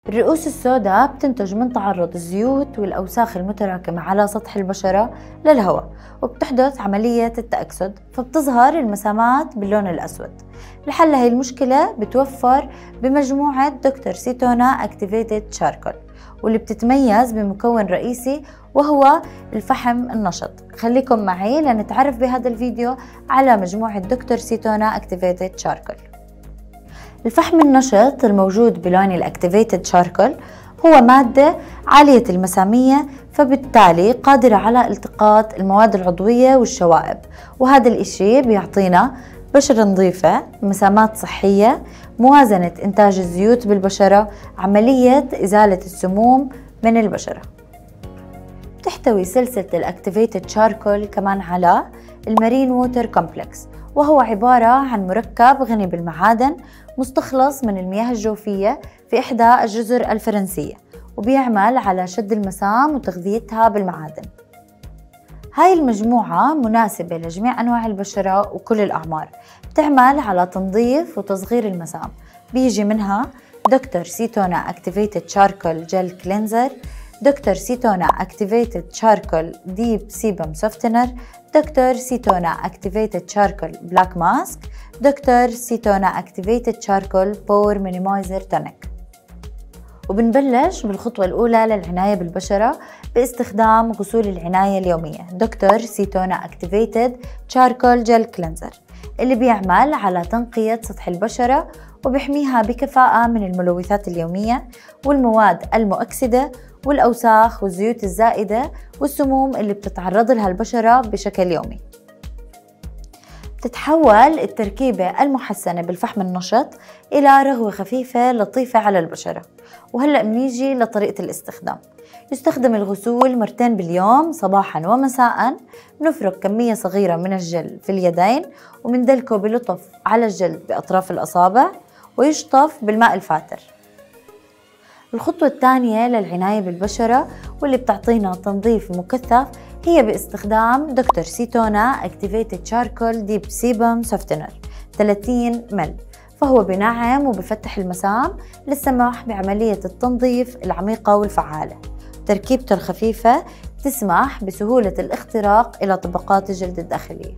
الرؤوس السوداء بتنتج من تعرض الزيوت والأوساخ المتراكمة على سطح البشرة للهواء، وبتحدث عملية التأكسد، فبتظهر المسامات باللون الأسود. لحل هاي المشكلة بتوفر بمجموعة دكتور سي تونا أكتيفيتد شاركول، واللي بتتميز بمكون رئيسي وهو الفحم النشط. خليكم معي لنتعرف بهذا الفيديو على مجموعة دكتور سي تونا أكتيفيتد شاركول. الفحم النشط الموجود بلون الأكتيفيتد شاركول هو مادة عالية المسامية، فبالتالي قادرة على التقاط المواد العضوية والشوائب، وهذا الإشي بيعطينا بشرة نظيفة، مسامات صحية، موازنة إنتاج الزيوت بالبشرة، عملية إزالة السموم من البشرة. تحتوي سلسلة الأكتيفيتد شاركول كمان على المارين ووتر كومبلكس، وهو عبارة عن مركب غني بالمعادن مستخلص من المياه الجوفية في إحدى الجزر الفرنسية، وبيعمل على شد المسام وتغذيتها بالمعادن. هاي المجموعة مناسبة لجميع أنواع البشرة وكل الأعمار، بتعمل على تنظيف وتصغير المسام. بيجي منها دكتور سي تونا أكتيفيتد شاركول جل كلينزر، دكتور سي تونا أكتيفيتد شاركول ديب سيبم سوفتنر، دكتور سي تونا أكتيفيتد شاركول بلاك ماسك، دكتور سي تونا أكتيفيتد شاركول بور مينيمايزر تونيك. وبنبلش بالخطوة الأولى للعناية بالبشرة باستخدام غسول العناية اليومية دكتور سي تونا أكتيفيتد شاركول جل كلينزر، اللي بيعمل على تنقية سطح البشرة وبيحميها بكفاءة من الملوثات اليومية والمواد المؤكسدة والأوساخ والزيوت الزائدة والسموم اللي بتتعرض لها البشرة بشكل يومي. بتتحول التركيبة المحسنة بالفحم النشط إلى رغوة خفيفة لطيفة على البشرة. وهلأ بنيجي لطريقة الاستخدام. يستخدم الغسول مرتين باليوم صباحا ومساء. بنفرك كمية صغيرة من الجل في اليدين ومندلكه بلطف على الجلد بأطراف الأصابع، ويشطف بالماء الفاتر. الخطوة الثانية للعناية بالبشرة واللي بتعطينا تنظيف مكثف هي باستخدام دكتور سي تونا أكتيفيتد شاركول ديب سيبم سوفتنر 30 مل، فهو بنعم وبفتح المسام للسماح بعملية التنظيف العميقة والفعالة. تركيبته الخفيفة تسمح بسهولة الاختراق إلى طبقات الجلد الداخلية.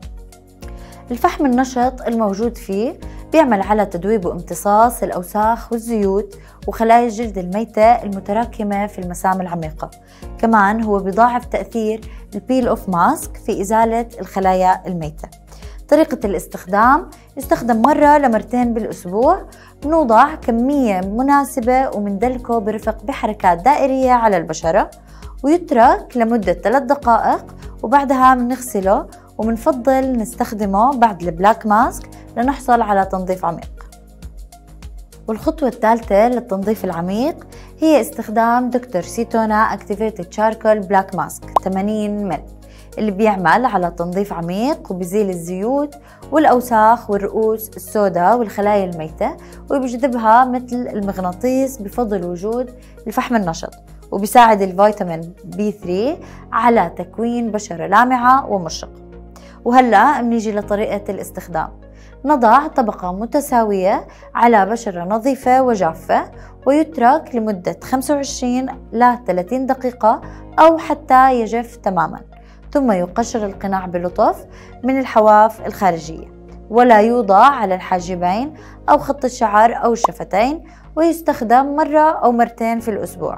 الفحم النشط الموجود فيه بيعمل على تدويب وامتصاص الأوساخ والزيوت وخلايا الجلد الميتة المتراكمة في المسام العميقة. كمان هو بيضاعف تأثير البيل أوف ماسك في إزالة الخلايا الميتة. طريقة الاستخدام: يستخدم مرة لمرتين بالأسبوع. بنوضع كمية مناسبة ومندلكه برفق بحركات دائرية على البشرة، ويترك لمدة 3 دقائق، وبعدها بنغسله وبنفضل نستخدمه بعد البلاك ماسك لنحصل على تنظيف عميق. والخطوة الثالثة للتنظيف العميق هي استخدام دكتور سي تونا أكتيفيتد شاركول بلاك ماسك 80 مل، اللي بيعمل على تنظيف عميق وبيزيل الزيوت والأوساخ والرؤوس السوداء والخلايا الميتة، وبيجذبها مثل المغناطيس بفضل وجود الفحم النشط، وبيساعد الفيتامين B3 على تكوين بشرة لامعة ومشرقة. وهلأ بنيجي لطريقة الاستخدام. نضع طبقة متساوية على بشرة نظيفة وجافة، ويترك لمدة 25 ل 30 دقيقة أو حتى يجف تماما، ثم يقشر القناع بلطف من الحواف الخارجية، ولا يوضع على الحاجبين أو خط الشعر أو الشفتين، ويستخدم مرة أو مرتين في الأسبوع.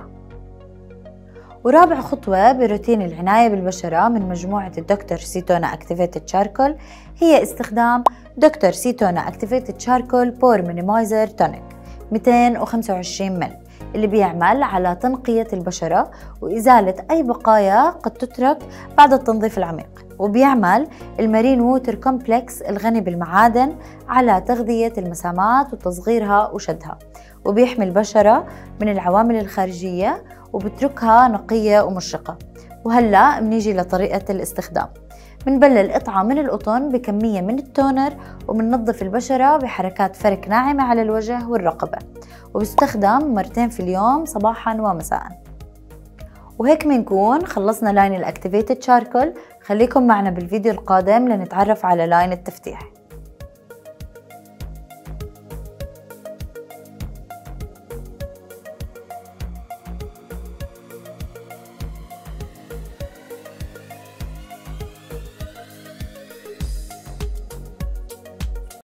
ورابع خطوة بروتين العناية بالبشرة من مجموعة الدكتور سي تونا أكتيفيتد شاركول هي استخدام دكتور سي تونا أكتيفيتد شاركول بور مينيمايزر تونيك 225 مل، اللي بيعمل على تنقية البشرة وإزالة أي بقايا قد تترك بعد التنظيف العميق. وبيعمل المارين ووتر كومبلكس الغني بالمعادن على تغذية المسامات وتصغيرها وشدها، وبيحمي البشرة من العوامل الخارجية وبتركها نقية ومشرقة. وهلأ بنيجي لطريقة الاستخدام. بنبلل قطعة من القطن بكمية من التونر، وبننظف البشرة بحركات فرك ناعمة على الوجه والرقبة، وبيستخدم مرتين في اليوم صباحا ومساء. وهيك بنكون خلصنا لاين الأكتيفيتد شاركول. خليكم معنا بالفيديو القادم لنتعرف على لاين التفتيح.